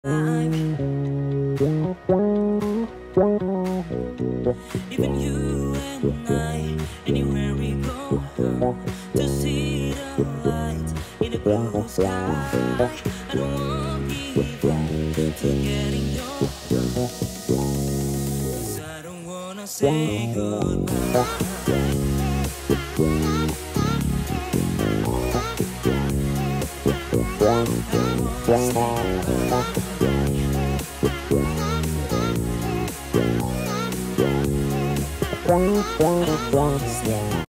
Even you and I, anywhere we go, to see the light in the blue sky. I don't want to give in to getting your love, 'cause I don't wanna say goodbye. I don't wanna stay.